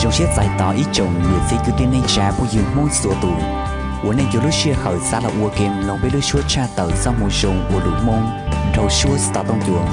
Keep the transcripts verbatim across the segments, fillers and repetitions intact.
trong chiếc giải tỏ ít chồng người sẽ cứ đến nên trả bao nhiêu món số tù uốn nên cho lúc xưa khởi xa là uốn kem lòng với lúc chúa cha tờ sau một rồng uốn đủ mông đầu chúa start tông chuồng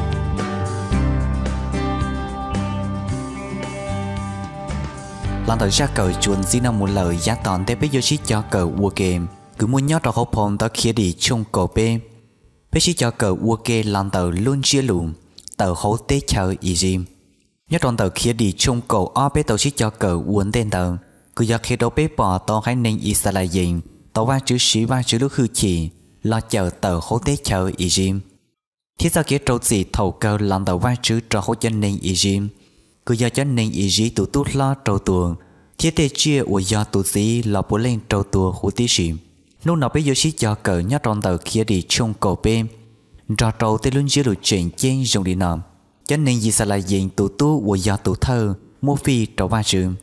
lần đầu ra cờ chuồn chỉ là một lời giá tòn để biết vô chí cho cờ uốn kem cứ muốn nhớ đó hộp hồn đó kia đi chung cổ bê biết chí cho cờ uốn kem lần đầu luôn chia lùm tờ hố tế chờ ý dìm nhớ trong tờ kia đi chung cổ ở bé tàu chỉ cho cờ uốn tên tờ cứ giờ khi đâu bé bỏ tàu hay nên ý là gì tàu va chữ sĩ va chữ lúc hư chỉ lo chờ tờ hố tế chờ ý dìm thiết ra kia trâu gì thầu cờ làm tàu va chữ cho hố chân nên ý dìm cứ giờ chân nên ý dì tụ tút lo trâu tuồng thiết tế chia của giờ tụ gì là bố lên trâu tuồng hú tí xìm lúc nào bé vô sĩ cho cờ nhớ trong tờ kia đi chung cổ bé cho trâu tế luôn dưới lụt chuyện trên dùng đi nằm cho nên gì sẽ là gì tụ tu của giờ tụ thơ mua phi trâu ba trường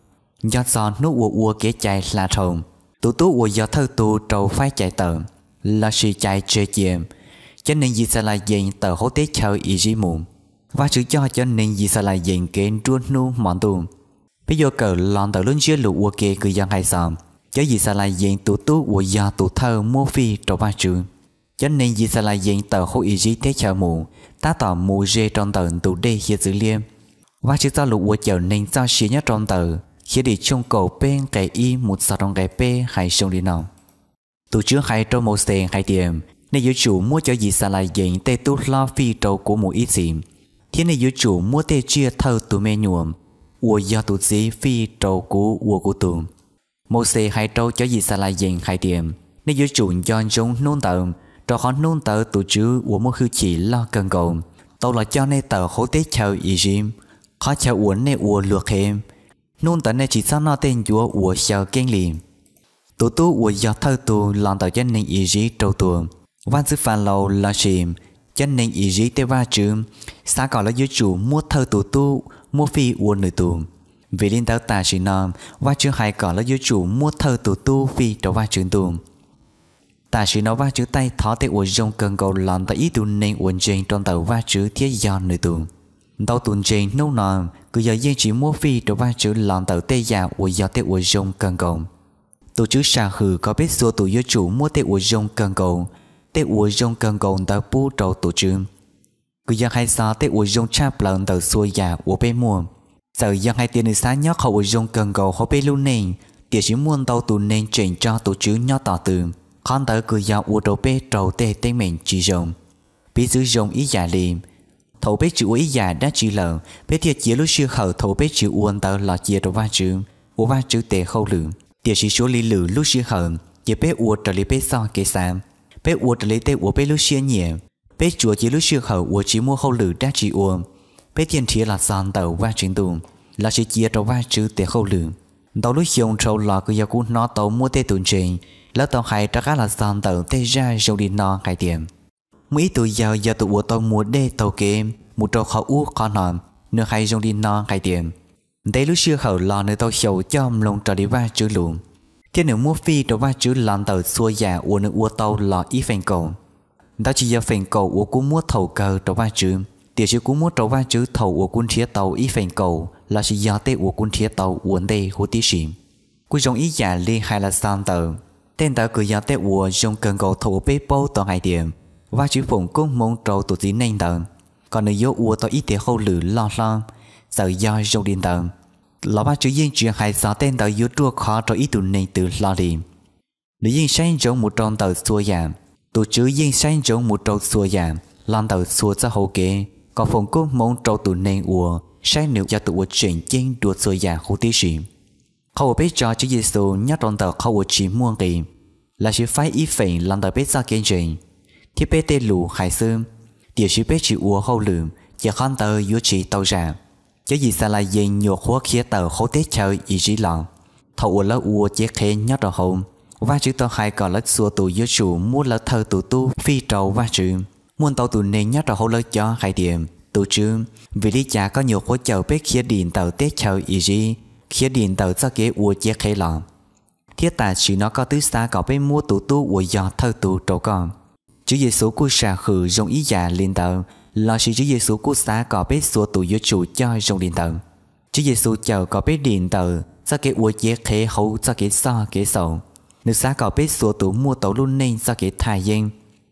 do gió nước ua ua kế chạy là thồng tụ tu của giờ thơ tụ trâu phải chạy tờ là sự chạy chơi chìm cho nên gì sẽ là gì tờ hố tế chơi ý dĩ mụn và chữ cho cho nên gì sẽ là gì kén truôn nu mọn tù bây giờ cờ lon tờ luôn dưới lụt ua kế cứ dân hay sòm cho gì sẽ là gì tụ tu của giờ tụ thơ mua phi trâu ba trường cho nên gì sẽ là gì tờ hố ý dĩ tế chờ mù ta tỏ mù rê trong tờ tụ đê hiện dữ liêm và chữ cho lục của chờ nên cho xí nhất trong tờ khi đi chung cổ bên cái y một sao trong cái p hay xong đi nào tụ trước hay trong một xe hay tiền nên giới chủ mua cho gì sẽ là gì tê tu lo phi trâu của một ít gì thế nên giới chủ mua tê chia thơ tụ mê nhuộm ua do tụ gì phi trâu của ua của tụ một xe hay trâu cho gì sẽ là gì hay tiền nên giới chủ do giống nôn tờ cho họ nôn tờ tụ chứ của một khư chỉ lo cần cầu tàu là cho nên tờ hố tế chờ ý dìm họ chờ uốn nên uốn luộc thêm nôn tờ nên chỉ sao nó tên chúa uốn chờ kinh liềm tụ tu uốn giờ thơ tụ làm tờ chân nên ý dí trâu tụ văn sư phàn lâu là chìm chân nên ý dí tế va chữ xa gọi là giới chủ mua thơ tụ tu mua phi uốn người tụ vì liên tờ ta chỉ nằm và chữ hai gọi là giới chủ mua thơ tụ tu phi trâu va chữ tụ ta chỉ nói va chữ tay tháo tay uốn rong cần cầu làm tại ý tụ nên uốn trên trong tàu va chữ thiết do người tụ tàu tuần trên nâu nòn cứ giờ dây chỉ mua phi trong va chữ làm tàu tê già uốn do tay uốn rong cần cầu tổ chức xa hử có biết số tổ giới chủ mua tay uốn rong cần cầu tay uốn rong cần cầu tàu pu trâu tổ chức cứ giờ hai sao tay uốn rong chắp lần tàu xuôi già uốn bé mua giờ giờ hai tiền sáng nhóc hậu uốn rong cần cầu họ bé luôn nên tiền chỉ muốn tàu tụ nên chuyển cho tổ chức nhóc tỏ từ con tới cứ giao u đầu bê trầu tê tên mình chỉ rồng bí giữ rồng ý giả liềm thầu bê chữ ý giả đã chỉ lờ bê thiệt chia lúc xưa khẩu thầu bê chữ uôn tờ là chia đầu va chữ u va chữ tê khâu lử tiệt chỉ số lý lử lúc xưa khẩu chia bê u trở lý bê so kê sam bê u trở lý tê u bê lúc xưa nhẹ bê chùa chỉ lúc xưa khẩu u chỉ mua khâu lử đã chỉ uôn bê thiên thiệt là son tàu va chữ tù là chỉ chia đầu va chữ tê khâu lử tàu lúc xưa trâu là cứ giao cú nó tàu mua tê tuần trình lỡ tàu hay chắc là san tàu tê ra rồi đi no hai tiền mấy tụi giàu giờ tụi tàu mua đê tàu kém một trâu khẩu u con nòn nửa hay rồi đi no hai tiền đây lúc xưa khẩu lò nơi tàu sầu chom lồng trò đi va chữ lùm thế nếu mua phi trò va chữ làm tàu xua già u nửa u tàu lò ít phèn cầu đó chỉ giờ phèn cầu u cũng mua thầu cờ trò va chữ tiền chỉ cũng mua trò va chữ thầu u cũng thiết tàu ít phèn cầu là chỉ giờ tê u cũng thiết tàu uốn đây hú tí xỉm cuối trong ý già liên hay là san tàu tên tờ cứ giờ tết ua dùng cần cầu thủ bê bố tờ hai điểm và chữ phụng cũng mong trâu tụi tí nên tờ còn nếu yếu ua tờ ít tiền hậu lử lo lo giờ do dùng điện tờ là ba chữ yên chuyện hay sao tên tờ yếu chua khó cho ít tụi nên từ lo điểm nếu yên sáng giống một trâu tờ xua giảm tụi chữ yên sáng giống một trâu xua giảm làm tờ xua ra hậu kế còn phụng cũng mong trâu tụi nên ua sáng nếu cho tụi chuyển trên đuột xua giảm hữu tí xỉm khâu biết cho Chúa Giêsu nhắc trong tờ khâu chỉ muôn kỳ là chỉ phải ý phèn làm tờ biết ra kiến trình thì biết tê lù hải sư điều chỉ biết chỉ uo hậu lượm chỉ khăn tờ yếu chỉ tàu ra chứ gì sẽ là gì nhiều khóa khía tờ khâu tết chơi ý chỉ lòng thầu uo lỡ uo chế khé nhắc đầu hậu và chữ tờ hai còn lỡ xua tụ yếu chủ mua lỡ thơ tụ tu phi trầu và chữ muốn tàu tụ nên nhắc đầu hậu lỡ cho hai điểm tụ chữ vì lý cha có nhiều khóa chờ biết khía điện tàu tết chơi ý chỉ khi điện tàu cho kế ua chế khé lọ thiết tài chỉ nó có tứ xa có bên mua tụ tu ua do thơ tụ trổ con Chúa Giêsu của xa khử rong ý già liên tàu là sự Chúa Giêsu của xa có bên xua tụ yếu chủ cho rong liên tàu Chúa Giêsu chào có biết điện tờ ra cái uống chế khế hậu ra cái so cái sầu nước xa có biết số tủ mua tàu luôn nên ra cái thai dân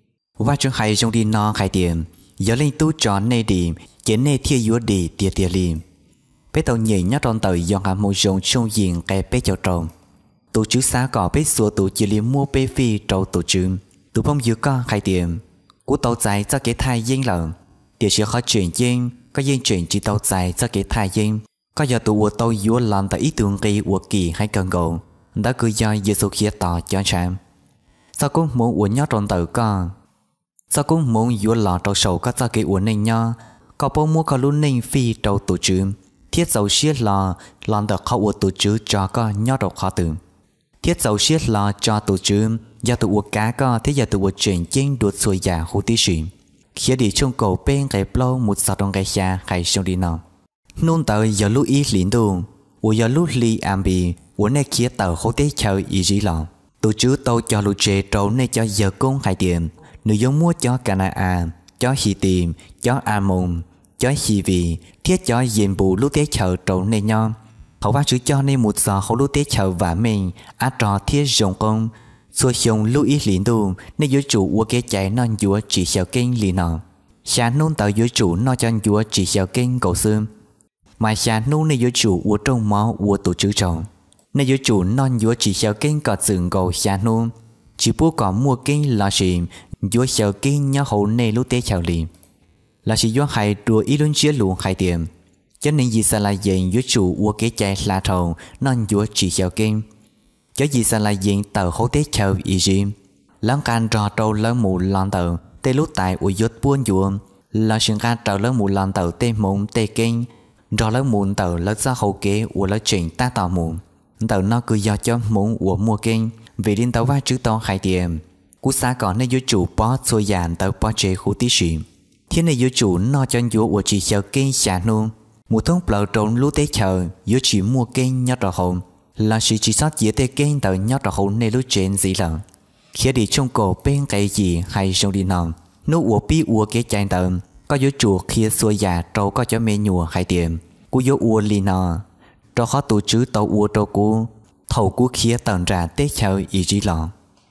và trong hai trong đi nó khai tiền giờ lên tu tròn nê đi chế nê thiê yếu đi tiệt tiệt liền bé tàu nhảy nhát tròn tờ do cả một dòng trong diện cái bé cho tròn tụ chữ xa có biết số tụ chỉ liền mua bé phi trâu tụ chữ tụ phong yếu có khai tiền của tàu dài ra cái thai dân lợn để sẽ khó chuyển dân có dân chuyển chỉ tàu dài ra cái thai dân có giờ tụ tàu yếu làm tại ý tưởng kỳ của kỳ hay cần gồm đã cứ do Giêsu khía tỏ cho chạm sao cũng muốn uống nhát tròn tờ con sao cũng muốn yếu lọ trâu sầu có ra cái uống nên nhau có bố mua có luôn nên phi trâu tụ chữ thiết dầu xiết lò làm được khó uống tụ chữ cho có nhát trâu khó tưởng thiết dầu xiết lò cho tụ chữ do tụ uống cá có thế giờ tụ uống chuyển chính đuột xuôi giả hữu tí xuyên khi đi trong cổ bên cái plau một sao trong cái xa hay trong đi nào nôn tới giờ lúc ý lính đồ uống giờ lúc li am bì uống này kia tàu hữu tí chơi ý gì lọ tụ chữ tàu cho lũ trẻ trâu này cho giờ công hai tiền nữ giống mua cho Cana cho Hi tìm cho Amon cho Hi vì thiết cho diện bù lúc tế chờ trâu này nhau họ va chữ cho nên một giờ họ lúc tế chờ và mình á trò thiết rộng công xua xong lưu ý liền đồ nên giới chủ của cái chạy non chúa chỉ xào kênh liền nọ xa nôn tạo giới chủ nó cho chúa chỉ xào kênh cầu xương mà xa nôn nên giới chủ của trong máu của tổ chức trọng nên giới chủ non chúa chỉ xào kênh cọt sừng cầu xa nôn chỉ bố có mua kênh là gì chúa xào kênh nhau hậu nê lúc tế chào liền là chỉ do hai đùa ý luôn chia luôn hai tiền cho nên gì sẽ là gì giới chủ của cái chạy là thầu non chúa chỉ xào kênh cho gì sẽ là diện tờ hỗ tế chờ ý gì lắng can trò trâu lớn mù lon tờ tê lúc tại uy dốt buôn dùa là sự can trò lớn mù lon tờ tê mộng tê kinh trò lớn mù tờ lớn ra hậu kế của lớn chuyện ta tỏ mù tờ nó cứ do cho muốn của mua kinh vì đến tàu va chữ to hai tiền cú xa còn nên giới chủ bó xôi dàn tờ bó chế khu tí xì thế này giới chủ nó cho dùa của chỉ chờ kinh xả nôn một thông bờ trộn lú tế chờ giới chỉ mua kinh nhớ trò hồn là sự chỉ sót dễ tê kênh tờ nhót ra hồn nê lúc trên gì lợn khi đi trong cổ bên cái gì hay trong đi nòng nút uống pi uống cái chai tờ có dấu chuột khi xuôi già trâu có cho mê nhùa hay tiền cú dấu uống li nọ trâu khó tụ chứ tàu uống trâu cú thầu cú kia tận ra tê chơi ý gì lọ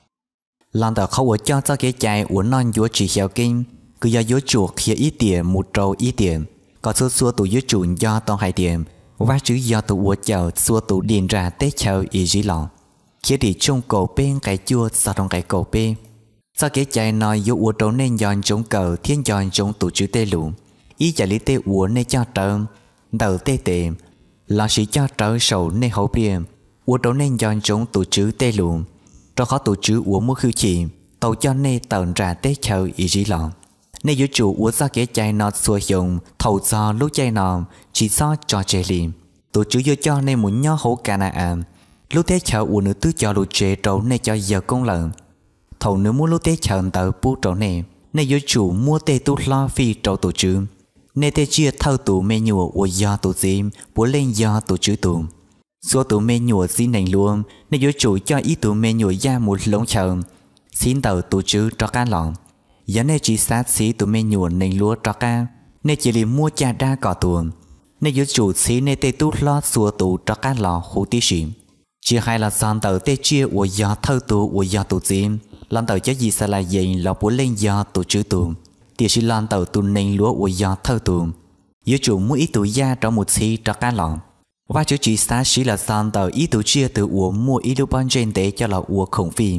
lần tờ không uống cho cho cái chai uống non dấu chỉ theo kinh cứ do dấu chuột khi ít tiền một trâu ít tiền có số số tụ dấu chuột do tao hay tiền và chữ do tụ uống chờ xua tụ điền ra tết chờ ý gì lọ khi đi trong cổ bên cái chua sao trong cái cổ bên sao cái chạy nói dấu uống trốn nên dọn trong cờ thiên dọn trong tụ chữ tê lũ ý giải lý tê uống nên cho trơn đầu tê tê là sĩ cho trở sầu nên hậu biên uống trốn nên dọn trong tụ chữ tê lũ cho khó tụ chữ uống mua khư chỉ tàu cho nên tận ra tết chờ ý gì lọ nên dấu chủ uống ra cái chai nó xua dùng thầu do lúc chai nó chỉ do cho trẻ liền tổ chức vô cho nên muốn nhó hổ cả nà lúc thế chờ uống nữ tứ cho lũ trẻ trâu nên cho giờ công lợn thầu nếu muốn lúc thế chờ tờ bút trâu này nên dấu chủ mua tê tu lo phi trâu tổ chức nên tê chia thâu tụ mê nhùa của do tổ dìm bố lên do tổ chức tụ số tụ mê nhùa xin nành luôn nên dấu chủ cho ý tụ mê nhùa ra một lông chờ xin tờ tổ chức cho cá lọn giờ này chỉ sát xí tụ mê nhùa nành lúa cho cá nên chỉ liền mua cha đa cỏ tuồng nên dấu chủ xí nên tê tu lo xua tụ cho cá lọ hữu tí xỉm chỉ hai là san tờ tê chia của do thâu tụ của do tụ dìm làm tờ cho gì sẽ là gì là bố lên do tổ chức tụ thì chỉ làm tờ tụ nành lúa của do thâu tụ dấu chủ mua ít tụ da cho một xí cho cá lọ và chữ chỉ sát xí là san tờ ít tụ chia từ của mua ít tụ ban trên tế cho là của khổng phi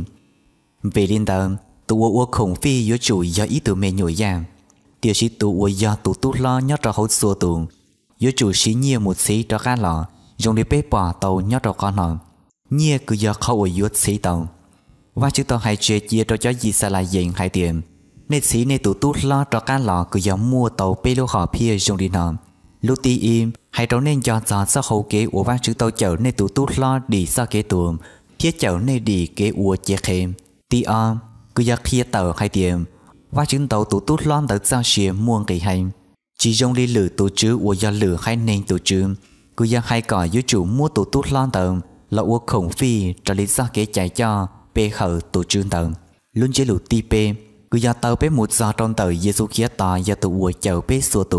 về liên tờ tụ của khổng phi dấu chủ do ít tụ mê nhồi da thì chỉ tụ của do tụ tu lo nhớ cho hậu xua tụ dấu chủ xí nhiều một xí cho cá lọ dùng để bế bỏ tàu nhớ cho con họ nhiều cứ do khâu ở dưới xí tàu và chữ tàu hay chơi chia cho cho gì sẽ là gì hay tiền nên xí nên tụ tu lo cho cá lọ cứ do mua tàu bê lô họ phía dùng đi nọ lúc ti im hay tàu nên cho cho sau hậu kế của và chữ tàu chở nên tụ tu lo đi sau kế tuồng thiết chở nên đi kế của chế khem ti om cứ do kia tàu hay tiền và chữ tàu tụ tu lo tới sau xìa muôn kỳ hành chỉ dùng đi lử tụ chữ của do lử hay nên tụ chữ cứ do hai cỏ dưới chủ mua tụ tu lo tàu là uống khổng phi cho lý do kế chạy cho bê khởi tụ chữ tàu luôn chế lụ ti bê cứ do tàu bê một giờ trong tàu Giêsu kia tỏ do tụ uống chầu bê xua tụ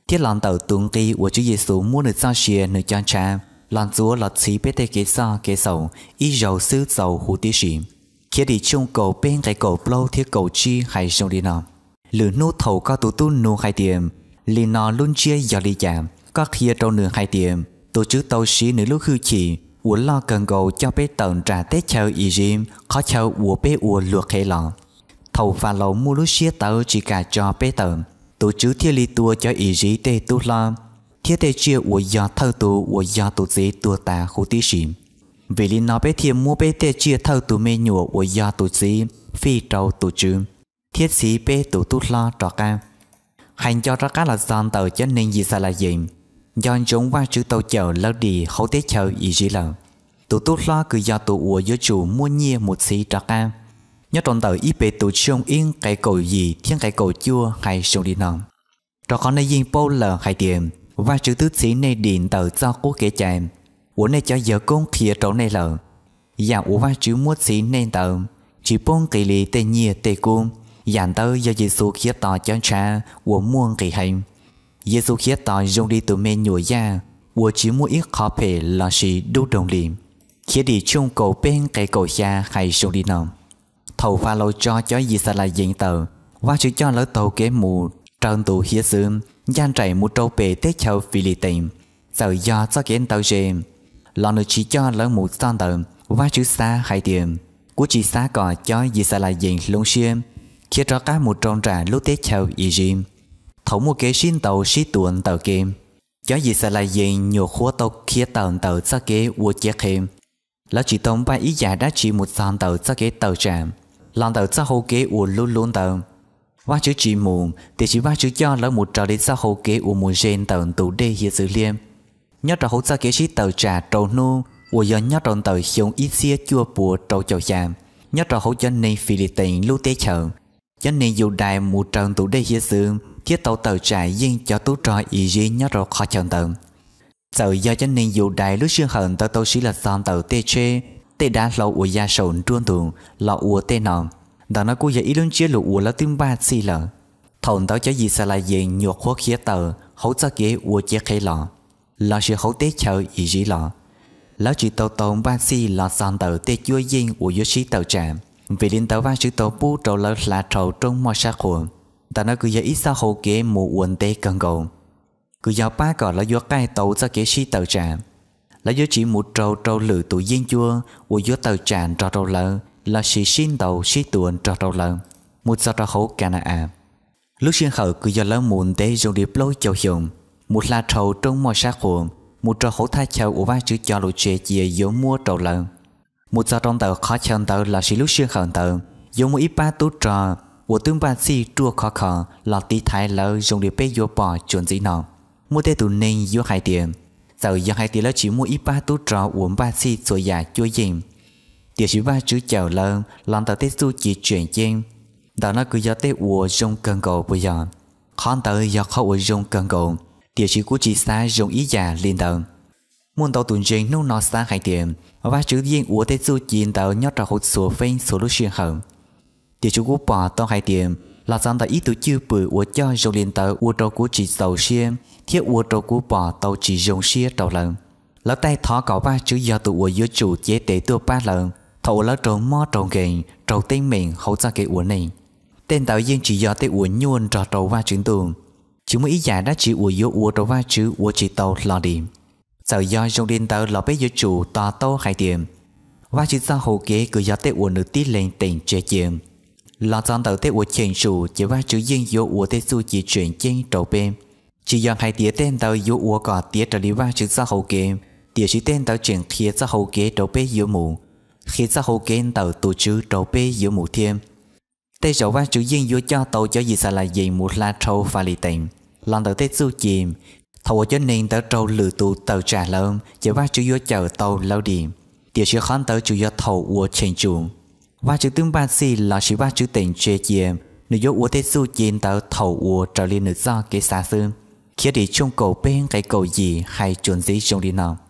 thiết lòng tàu tuồng kỳ của Chúa Giêsu mua được cho xìa nơi cho cha lòng Chúa lọt xí bê tê kế so kế sầu ý dầu sư dầu hữu tí xỉ khi đi chung cầu bên cái cầu lâu thiết cầu chi hay sông đi nào lửa nô thầu có tụ tu nô hai tiệm lì nọ luôn chia giờ đi chạm có kia trâu nửa hai tiệm tổ chức tàu xí nửa lúc hư chỉ uốn lo cần cầu cho bé tận trả tết chờ ý dìm khó chờ uốn bé uốn luộc hay lọ thầu và lẩu mua lúc xía tàu chỉ cả cho bé tận tổ chức thiết lý tua cho ý dí tê tu lo thiết tê chia uốn giờ thâu tu uốn giờ tu dí tua ta khu tí xìm vì lý nó bé thiêm mua bé tê chia thâu tu mê nhùa uốn giờ tu dí phi trâu tu chứ thiết sĩ bé tu tu lo trọ ca hành cho ra cá là giòn tàu cho nên gì sao là gì do chúng qua chữ tàu chờ lâu đi hậu tế chờ ý gì là tụ tốt lo cứ do tụ ủa giữa chủ mua nhia một xí trạc ca nhớ trong tàu ít bề tụ trông yên cái cầu gì thiên cái cầu chua hay sông đi nòng trò con này yên bao lờ hay tiền và chữ tứ sĩ này điện tàu do cố kế chạy ủa này cho giờ công khía trâu này lờ và ủa và chữ mua xí nên tàu chỉ bông kỳ lì tê nhia tê cung dàn tới do Giêsu khía tỏ cho cha ủa muôn kỳ hành Giêsu khía tỏ dùng đi từ mê nhùa ra ủa chỉ mua ít khó phê là sĩ đu đồng liệm khi đi chung cầu bên cái cầu xa hay sông đi nòng thầu pha lâu cho cho gì sao là diễn tờ và chữ cho lỡ tàu kế mù trơn tù hiế xương gian chạy một trâu bề tết châu phi lì tình giờ do cho kiến tàu dềm lò nữ chỉ cho lỡ một son tờ và chữ xa hay tiền của chỉ xa cỏ cho gì sao là diễn lông xiêm khi cho cá một tròn trà lúc tết châu ý dìm thấu một kế xin tàu xí tuần tàu kim cho gì sao là diễn nhiều khóa tàu kia tàu tàu cho kế ua chết thêm lão chỉ tông ba ý giả đã chỉ một son tàu cho kế tàu tràm lòng tàu cho hậu kế ua luôn luôn tàu và chữ chỉ mù thì chỉ ba chữ cho lỡ một trò đến cho hậu kế ua một gen tàu tụ đê hiện sự liêm nhớ trò hậu cho kế xí tàu trà trâu nu ua do nhớ tròn tàu hiông ít xía chua bùa trâu chầu chàm nhớ trò hậu cho nên phi lì tình lưu tế chờ cho nên dù đại một trần tụ đê hiện sự thiết tàu tàu trà yên cho tú trò ý gì nhớ trò khó chọn tàu giờ do cho nên dù đại lúc xưa hận tàu tàu xí là son tàu tê chê tê đá lâu ua gia sồn truôn tù lọ ua tê nọ đó nó cũng giờ ý luôn chia lụ ua là tiếng ba xì lợ thầu tàu cho gì sao là gì nhuộc khóa khía tờ hấu cho ghế ua chia khay lọ lọ sự hấu tế chờ ý gì lọ lão chỉ tàu tàu ba xì lọ son tàu tê chua yên ua yếu xí tàu trà vì liên tàu ba chữ tàu bu trầu lỡ là trầu trong mò sát khuẩn đó nó cứ giờ ít sao hậu ghế mù uẩn tê cần cầu cứ giờ ba cỏ là do cái tàu cho ghế xí tàu trà là do chỉ một trâu trâu lử tụ yên chua ua do tàu tràn trò trâu lỡ là xì xin tàu xí tuần trò trâu lỡ một sao trò hậu cả nà à lúc xuyên khởi cứ giờ lỡ muộn tê dùng điệp lối châu hiểm một là trâu trong mò sát khuẩn một trò hậu thay châu ua ba chữ cho lộ chê chia yếu mua trâu lỡ một sao trong tàu khó chân tàu là xí lúc xuyên khởi tàu dùng một ít ba tú trò ua tương ba xì chua khó khó là tí thái lỡ dùng điệp bê vô bỏ chuẩn gì nào mua tê tụ nên vô hai tiền giờ do hai tiền là chỉ mua ít ba tú trò uống ba xì rồi già chua dìm tiền chỉ ba chữ chào lợn làm tàu tết du chỉ chuyển trên đó nó cứ do tết uống dùng cần cầu bây giờ khó tới do khó uống dùng cần cầu tiền chỉ của chị xa dùng ý già liên tàu muốn tàu tuần trên nô nọ xa hai tiền và chữ riêng uống tết du chỉ tàu nhót ra hột sủa phên sủa lúc xuyên hở tiền chủ của bỏ tàu hai tiền là rằng tàu ý tụ chưa bự uống cho dùng liên tàu uống trâu của chị tàu xiêm thiết ua trâu cú bò tàu chỉ dùng xia trâu lợn lỡ tay thỏ cỏ ba chữ do tụ ua giữa chủ chế tế tua ba lợn thầu lỡ trâu mò trâu gầy trâu tên mình hậu ra cái ua này tên tàu yên chỉ do tế ua nhuôn trò trâu ba chữ tường chỉ mới ý giả đã chỉ ua giữa ua trâu ba chữ ua chỉ tàu lò điểm giờ do dùng điện tàu lò bé giữa chủ tòa tàu hai điểm và chữ ra hồ kế cứ do tế ua nữ tí lên tỉnh chế chiếm lò dọn tàu tế ua chèn chủ chỉ ba chữ yên giữa ua tế du chỉ chuyển trên trâu bên chỉ dọn hai tía tên tàu yếu ua cỏ tía trở đi ba chữ ra hậu kế tía chỉ tên tàu chuyển khía ra hậu kế trâu bê yếu mù khía ra hậu kế tàu tù chữ trâu bê yếu mù thêm tê dẫu ba chữ yên yếu cho tàu cho gì sao là gì một la trâu pha lì tình làm tàu tết du chìm thầu cho nên tàu trâu lử tù tàu trả lợn chỉ ba chữ yếu chờ tàu lâu điểm tía chỉ khán tàu chủ yếu thầu ua trên chuồng ba chữ tương ba xì là chỉ ba chữ tình chê chìm nếu yếu ua tết du chìm tàu thầu ua trở lên được do cái xa xương khi đi chung cầu bên cái cầu gì hay chuẩn gì trong đi nào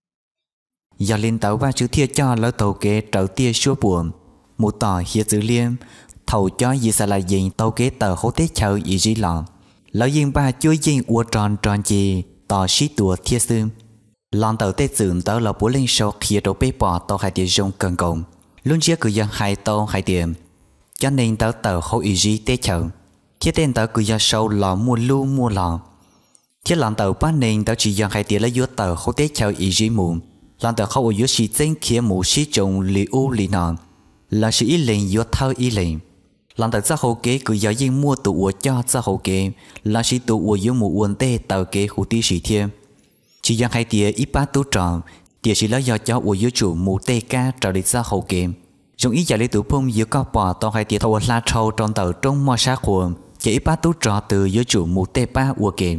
giờ lên tàu ba chữ thiệt cho lỡ tàu kế trở tia xua buồn một tỏ hiện dữ liêm thầu cho gì sẽ là gì tàu kế tờ hỗ tết chờ ý gì lọ lão yên ba chui yên ua tròn tròn gì tỏ xí tua thiê xương lần đầu tết dưỡng tớ là bố lên sâu khi đồ bê bỏ tao hai tiền rong cần cộng luôn chia cứ dân hai tao hai tiền cho nên tớ tờ hậu ý gì tết chợ khi tên tớ cứ dân sâu lò mua lu mua lò khi lần đầu bắt nên tớ chỉ dân hai tiền lấy vô tờ hậu tết chợ ý gì muộn lần đầu hậu vô sĩ chân kia mù sĩ trồng lì u lì nọ là sĩ ý lệnh vô thơ ý lệnh lần đầu ra hậu kế cứ dân yên mua tụ ua cho ra hậu kế là sĩ tụ ua vô mù uốn tê tờ kế khu tí sĩ thêm chỉ dân hai tiền ít bát tú tròn tiền sĩ lấy do cho ua vô chủ mù tê ca trở đi ra hậu kế dùng ý giải lý tụ phong giữa các bỏ tao hai tiền thâu la trâu trong tờ trong mò sát khuẩn chỉ ít bát tú tròn từ giữa chủ mù tê ba ua kế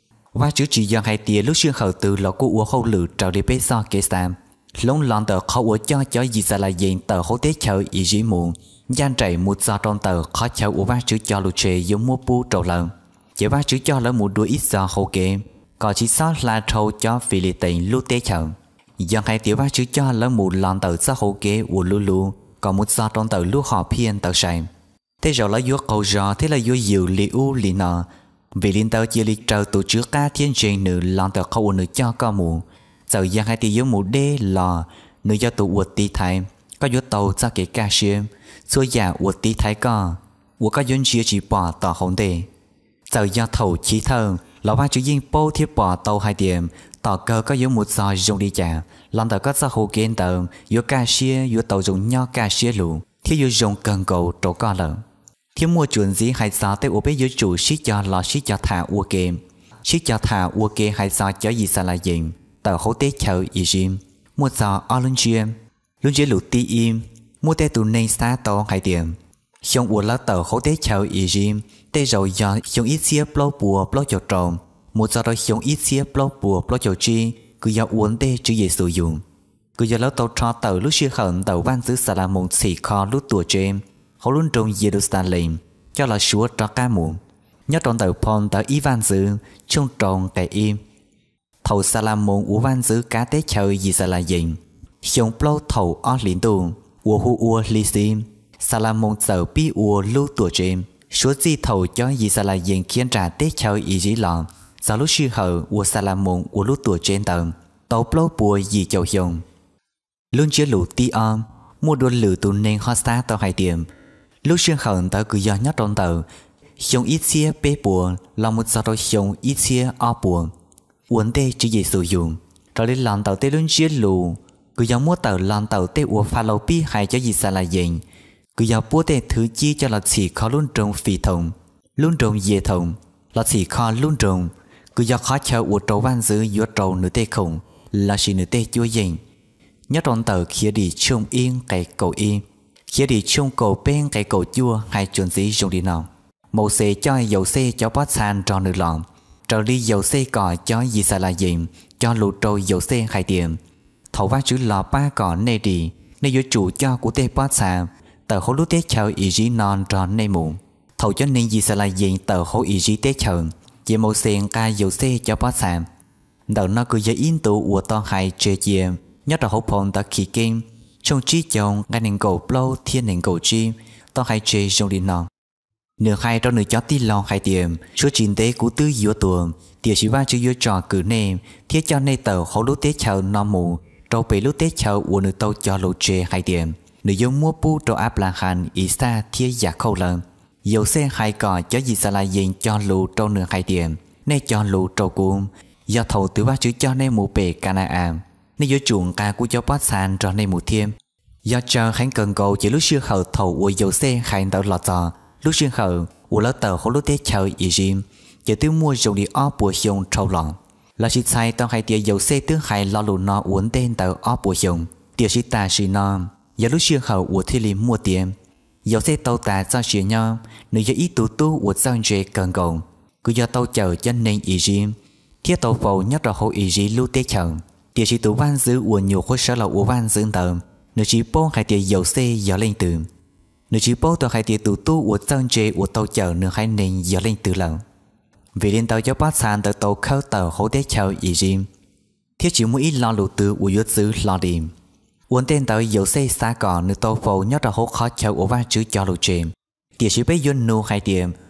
và chữ chỉ dân hai tiền lúc xưa khởi từ là cô ua hậu lử trở đi bế do kế sam lông lon tờ khó ua cho cho gì ra là gì tờ hậu tế chơi ý dĩ muộn gian chạy một giờ trong tờ khó chơi ua và chữ cho lù chê giống mua pu trầu lần chỉ và chữ cho là một đuôi ít giờ hậu kế còn chỉ sót là trâu cho phi lì tình lúc tế chờ dân hai tiểu và chữ cho là một lon tờ ra hậu kế ua lu lu còn một giờ trong tờ lúc họ phiên tờ sài thế rồi là vô cầu giò thế là vô nhiều li u li nọ vì liên tờ chia li trâu tổ chức ca thiên trình nữ lon tờ khâu nữ cho co mù giờ dân hai tiểu một đê lò nữ cho tụ uột tí thái có vô tàu ra cái ca xiêm xua giả uột tí thái co uột có dân chia chỉ bỏ tỏ hồng đề giờ do thầu chí thơ lão ba chữ yên bố thiết bỏ tàu hai điểm tỏ cơ có vô một giờ dùng đi trả lon tờ có ra hồ kiến tờ vô ca xia vô tàu dùng nho ca xia lù thiết vô dùng cần cầu trổ co lợn thiết mua chuyện gì hay sao tới ô bé vô chủ xí cho lò xí cho thả ua kê xí cho thả ua kê hay sao cho gì sao là gì tờ hỗ tế chờ ý dìm mua giờ ở luôn chia luôn chia lụt tí im mua tế tù nên xa tàu hai điểm xong ua lá tờ hỗ tế chờ ý dìm tê rồi giờ xong ít xía blo bùa blo cho trộm một giờ đó xong ít xía blo bùa blo cho chi cứ giờ uốn tê chứ gì sử dụng cứ giờ lão tàu cho tàu lúc xưa khẩn tàu van giữ xà la mông xì kho lúc tuổi trên họ luôn trong Jerusalem cho là chúa cho ca mù nhớ trong tàu pon tàu y van giữ trong tròn cái im thầu xà la mông u van giữ cá tế chơi gì xà la dình xong blo thầu ở liên tu u hu u li sim xà la mông giờ bi u lúc tuổi trên số gì thầu cho gì xà la dình khiến trả tế chơi ý gì lọ sau lúc xưa hở u xà la mông u lúc tuổi trên tầng tàu blo bùa gì châu hiồng luôn chưa lũ ti om mua đôi lử tụ nên hoa xa tàu hai điểm lúc xuyên khẩn tàu cứ do nhát trong tàu xong ít xia bê bùa là một giờ đôi xong ít xia o bùa uốn tê chứ gì sử dụng rồi lên làm tàu tê luôn chưa lũ cứ do mua tàu làm tàu tê uốn pha lâu pi hay cho gì xa là gì cứ do búa tê thứ chi cho là chỉ khó luôn trồng phi thùng luôn trồng dê thùng là chỉ khó luôn trồng cứ do khó chờ uốn trâu van giữ giữa trâu nửa tê khủng là chỉ nửa tê chúa dình nhớ trong tờ kia đi chung yên cái cầu yên kia đi chung cầu bên cái cầu chua hay chuyện gì dùng đi nào màu xe cho dầu xe cho bát san cho nữ lòng trở đi dầu xe cỏ cho gì xa là gì cho lụt trôi dầu xe hai tiền thầu vác chữ lò ba cỏ nê đi nê vô chủ cho của tê bát san tờ hố lút tê chờ ý gì non tròn nê mù thầu cho nên gì xa là gì tờ hố ý gì tê chờ về màu xe ca dầu xe cho bát san đầu nó cứ dễ in tụ của to hai chê chê nhớ là hậu phong ta khí kinh trong trí chồng ngay nền cầu plau thiên nền cầu chi to hai chê trong đi nọ nửa hai trong nửa chó tí lo hai tiệm số chín tế của tứ giữa tuồng tiệt sĩ va chưa trò cử nè thiết cho nê tàu hậu lúc tết chào no mù trâu bể lúc tết chào của nửa tàu cho lô chê hai tiệm nửa giống mua pu trâu áp là hành ý xa thiết giả khâu lần dầu xe hai cò cho gì xa là dành cho lô trâu nửa hai tiệm nê cho lô trâu cuồng do thầu từ va chữ cho nê mù bể cana am nên giữa chuồng ca của cháu bát san cho nên một thêm do chờ khánh cần cầu chỉ lúc xưa hậu thầu của dầu xe hành tàu lọt tờ lúc xưa hậu của lỡ tờ hỗ lúc tết chơi ý dìm chỉ tiêu mua dùng đi ó bùa dùng trâu lọn là chỉ sai tao hay tiền dầu xe thứ hai lo lụt nó uốn tên tờ ó bùa dùng tiền sĩ ta sĩ nó giờ lúc xưa hậu của thi lý mua tiền dầu xe tàu ta cho xỉa nhau nếu giờ ít tụ tu của giao dễ cần cầu cứ do tàu chờ cho nên ý dìm thiết tàu phầu nhất là hậu ý dì lúc tết chờ tiền sĩ tụ van giữ uốn nhiều khối sở là uốn van giữ tờ nếu chỉ bố hai tiền dầu xe giờ lên từ nếu chỉ bố tàu hai tiền tụ tu uốn giao dễ uốn tàu chờ nếu hai nên giờ lên từ lần vì liên tàu cho bát san tàu tàu khâu tàu hỗ tết chờ ý dìm thiết chỉ mỗi lo lụt từ uốn yếu giữ lo điểm uốn tên tàu dầu xe xa còn nếu tàu phầu nhất là hỗ khó chờ uốn van chữ cho lụt chìm tiền sĩ bây giờ nô hai tiền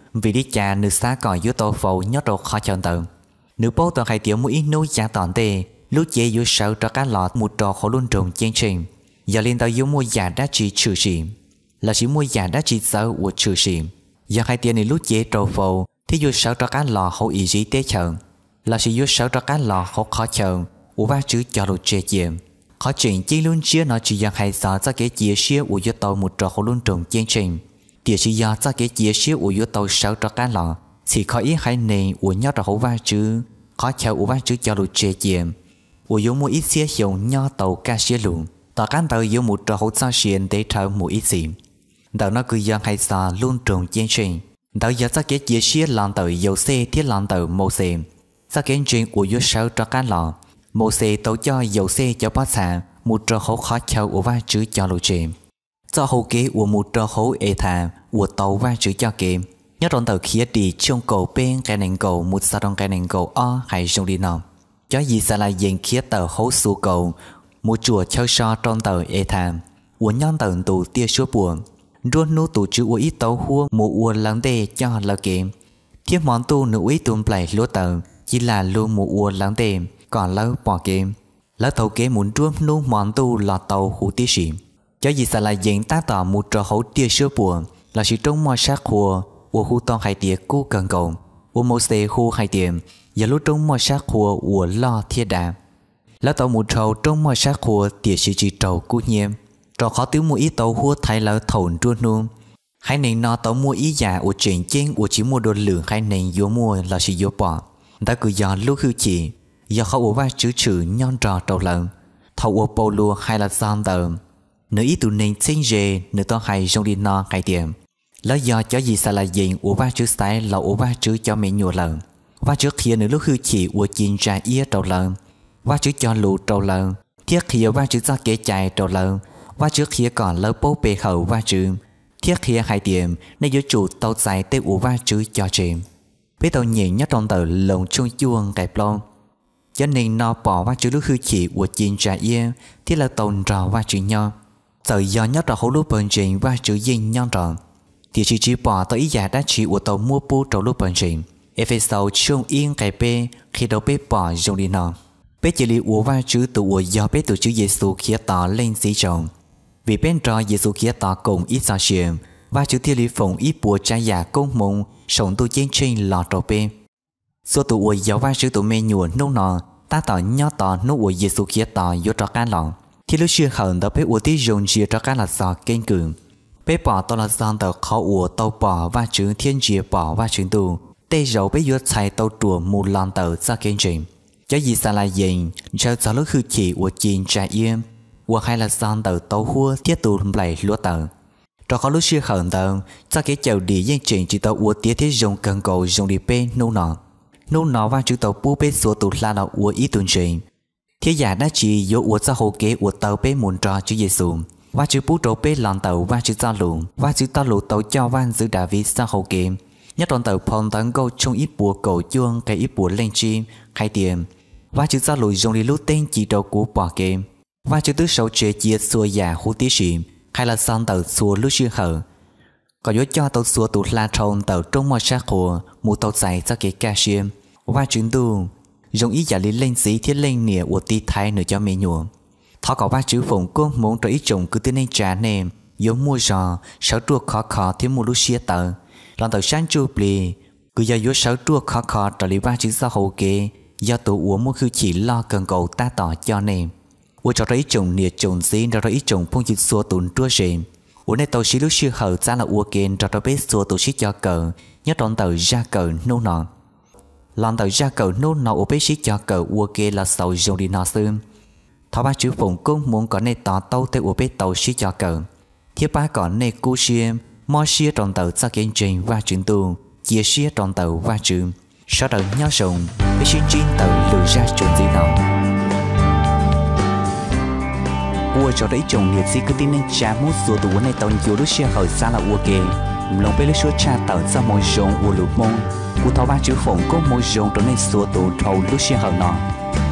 vì đi cha nữ xa còn yếu tố phổ nhớ đồ khó chọn tờ nữ bố toàn khai tiểu mũi núi giá toàn tê lúc chế yếu sâu cho các lọt một trò khó luôn trùng chương trình giờ lên tàu yếu mua giả đã chỉ trừ xỉ là chỉ mua giả đã chỉ sâu của trừ xỉ giờ hai tiền này lúc chế trò phổ thì yếu sâu cho các lọ hậu ý gì tế chợn là chỉ yếu sâu cho các lọ hậu khó chợn của ba chữ cho đồ chế chiếm khó chuyện chỉ luôn chia nó chỉ giờ hai giờ cho cái chia sẻ của yếu tàu một trò khó luôn trùng chương trình địa chỉ giờ cho cái chia sẻ của yếu tàu sâu cho các lọ chỉ khó ý hai này của nhau trò hậu ba chữ khó chịu của ba chữ cho đồ chế chiếm của yếu một ít xe hiệu nhau tàu ca xe luôn tàu cán tàu yếu một trò hậu sao xuyên để thở một ít gì tàu nó cứ giờ hai giờ luôn trùng chương trình tàu giờ cho cái chia sẻ làm tàu dầu xe thiết làm tàu màu xe cho cái chuyện của yếu sâu cho các lọ màu xe tàu cho dầu xe cho bát xả một trò hậu khó chịu của ba chữ cho đồ chế cho hậu kế của một trò hậu ê thà của tàu ba chữ cho kìm nhớ trong tàu khía đi trong cầu bên cái nền cầu một sao trong cái nền cầu o hay trong đi nọ cho gì sẽ là dành khía tàu hậu su cầu một chùa chơi so trong tàu ê thà của nhóm tàu tù tia số buồn luôn nô tù chữ của ít tàu hua một uo lắng đê cho là kìm thiết món tu nữ ít tuôn plei lúa tàu chỉ là luôn một uo lắng đê còn lâu bỏ kìm lỡ tàu kế muốn truông nô món tu là tàu hủ tia xỉm cho gì sẽ là dành tác tỏ một trò hậu tia số buồn là chỉ trong mò sát hùa của khu tông hai tiệt cú cần cầu của một xe khu hai tiệm giờ lúc trong mò sát hùa của lo thiết đà lá tàu một trâu trong mò sát hùa tiệt chỉ chỉ trâu cú nhiêm trò khó tiêu mua ít tàu hùa thay lỡ thổn truôn luôn hai nền nó tàu mua ý giả của chuyện trên của chỉ mua đồ lửa hai nền vô mua là chỉ vô bỏ đã cứ giờ lúc hư chỉ giờเขาบอกว่าchữ chữ nhon trò trâu lợn thầu của bầu lúa hay là giòn tờ nữ ý tụ nền sinh dề nữ to hay trong đi no hai tiệm là do cho gì sẽ là gì của ba chữ sai là của ba chữ cho mẹ nhùa lợn và trước kia nữ lúc hư chỉ của chín trà ia trâu lợn và chữ cho lù trâu lợn thiết kia ba chữ cho kế chạy trâu lợn và trước kia còn lỡ bố bề hậu ba chữ thiết kia hai tiệm nên giữa chủ tàu dài tê của ba chữ cho chìm biết tàu nhẹ nhất trong tờ lồng chuông chuông kẹp lon cho nên nó bỏ ba chữ lúc hư chỉ của chín trà ia thiết là tồn trò ba chữ nho giờ do nhất là hỗ lúc bền trình ba chữ dinh nhon tròn thì chỉ chỉ bỏ tới ý giả đã chỉ của tàu mua pu trong lúc bận trình ép sáu chung yên cái p khi đầu p bỏ dùng đi nọ p chỉ li của ba chữ từ của do p từ chữ Giêsu kia tỏ lên xí chồng vì bên trò Giêsu kia tỏ cùng ít sao xiêm và chữ thiên lý phụng ít bùa trái giả công mông sống tu chiến tranh lọt đầu p số từ của giáo ba chữ từ mê nhuận nô nọ ta tỏ nhó tỏ nô của Giêsu kia tỏ vô trò cá lọ thì lúc xưa hận đó p của tí dùng chia trò cá là sò kênh cường bé bỏ tao là giang tàu khó ủa tàu bỏ và chữ thiên chia bỏ và chữ tù tê dầu bé yuột xài tàu trùa một lần tàu ra kênh trình cho gì xa là gì cho cho lúc hư chỉ của chín trà yên của hai là giang tàu tàu hua thiết tù lại lúa tàu cho khó lúc xưa khẩn tàu cho cái chầu đi yên trình chỉ tàu ủa tiết thiết dùng cần cầu dùng đi bê nô nọ nô nọ và chữ tàu bú bê số tù la là ủa ý tuần trình thiết giả đã chỉ dỗ ủa ra hồ kế ủa tàu bê muốn trò chữ Giêsu và chữ bút trổ bê lòn tàu và chữ ta lụ và chữ ta lụ tàu cho van giữ David sang hậu kiếm nhất trong tàu phong tấn câu trong ít bùa cầu chuông cái ít bùa lên chim khai tiền và chữ ta lụ dùng đi lúc tên chỉ đầu của bỏ game và chữ tứ sầu chế chia xua giả hú tí xìm hay là sang tàu xua lúc xưa hở có yếu cho tàu xua tụ la tròn tàu trong mò sát hồ một tàu dài cho cái ca xiêm và chữ tu dùng ý giả lý lên xí thiết lên nỉa của tí thái nửa cho mẹ nhuộm thọ có ba chữ phụng cô muốn trở ý trùng cứ tên nên trả nèm giống mua giò sáu chua khó khó thiếu mua lúc xia tờ lần tờ sáng chua bì cứ do yếu sáu chua khó khó trở lý ba chữ xã hậu kế do tụ uống mua khư chỉ lo cần cầu ta tỏ cho nèm uống cho ý trùng nịa trùng xin rồi ý trùng phong chữ xua tụn chua rèm uống này tàu xí lúc xia hở ra là uống kênh rồi tàu biết xua tụ xí cho cờ nhất đoạn tờ ra cờ nô nọ lần tờ ra cờ nô nọ uống biết xí cho cờ uống kênh là sầu dùng đi nọ xương thọ ba chữ phụng cũng muốn có nên tỏ tàu tới của bếp tàu xí cho cờ thiết ba có nên cú xia mò xia trong tàu ra kiến trình và chuyện tu chia xia trong tàu và chữ sau đó nhau sùng với xin chín tàu lừa ra chuyện gì nào ua cho đấy chồng liệt sĩ cứ tin nên cha mút số tụ này tàu nhiều lúc xia hỏi xa là ua kề lòng bê lúc số cha tàu ra mồi rồng ua lụt mông u thọ ba chữ phụng cũng mồi rồng trong này số tụ thầu lúc xia hỏi nọ